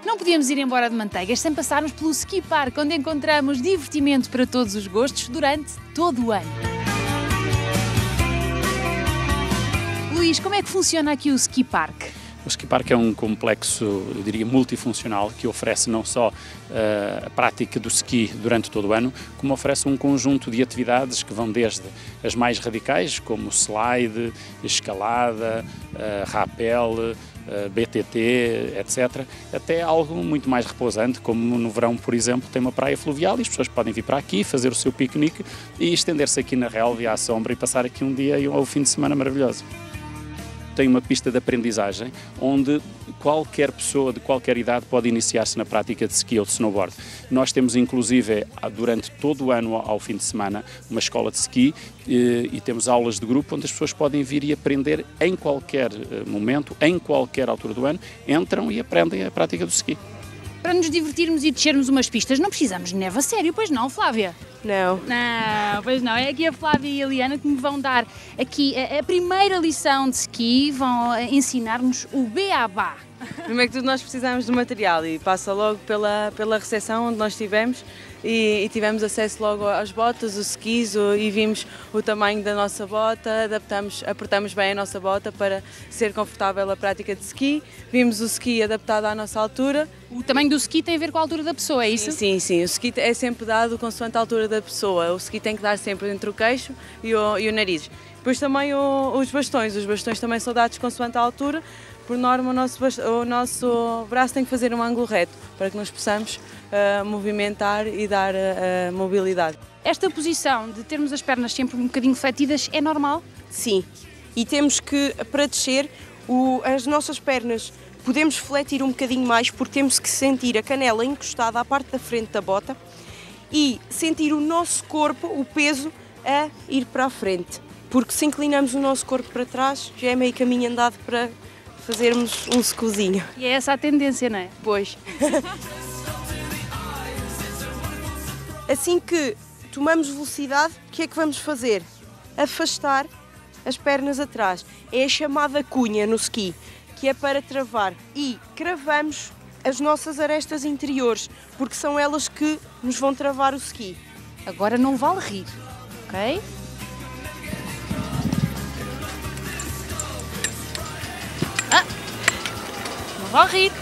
Não podíamos ir embora de Manteigas sem passarmos pelo Ski Park, onde encontramos divertimento para todos os gostos durante todo o ano. Luís, como é que funciona aqui o Ski Park? O Ski Park é um complexo, eu diria, multifuncional, que oferece não só a prática do ski durante todo o ano, como oferece um conjunto de atividades que vão desde as mais radicais, como slide, escalada, rappel, BTT, etc., até algo muito mais repousante, como no verão, por exemplo, tem uma praia fluvial e as pessoas podem vir para aqui, fazer o seu piquenique e estender-se aqui na relva e à sombra e passar aqui um dia ou um fim de semana maravilhoso. Tem uma pista de aprendizagem onde qualquer pessoa de qualquer idade pode iniciar-se na prática de ski ou de snowboard. Nós temos inclusive durante todo o ano ao fim de semana uma escola de ski e temos aulas de grupo onde as pessoas podem vir e aprender em qualquer momento, em qualquer altura do ano, entram e aprendem a prática do ski. Para nos divertirmos e descermos umas pistas, não precisamos de neve a sério, pois não, Flávia? Não. Não, pois não. É aqui a Flávia e a Liana que me vão dar aqui a primeira lição de ski, vão ensinar-nos o beabá. Primeiro que tudo nós precisamos do material e passa logo pela recepção onde nós estivemos e tivemos acesso logo às botas, os skis e vimos o tamanho da nossa bota, apertamos bem a nossa bota para ser confortável a prática de ski, vimos o ski adaptado à nossa altura. O tamanho do ski tem a ver com a altura da pessoa, é isso? Sim, sim. O ski é sempre dado consoante a altura da pessoa, o ski tem que dar sempre entre o queixo e o nariz. Depois também os bastões também são dados consoante a altura. Por norma, o nosso braço tem que fazer um ângulo reto para que nos possamos movimentar e dar mobilidade. Esta posição de termos as pernas sempre um bocadinho fletidas é normal? Sim, e temos que, para descer, as nossas pernas podemos fletir um bocadinho mais porque temos que sentir a canela encostada à parte da frente da bota e sentir o nosso corpo, o peso, a ir para a frente. Porque se inclinamos o nosso corpo para trás, já é meio caminho andado para fazermos um secozinho. E é essa a tendência, não é? Pois. Assim que tomamos velocidade, o que é que vamos fazer? Afastar as pernas atrás. É a chamada cunha no ski, que é para travar. E cravamos as nossas arestas interiores, porque são elas que nos vão travar o ski. Agora não vale rir, ok? Não vale rir.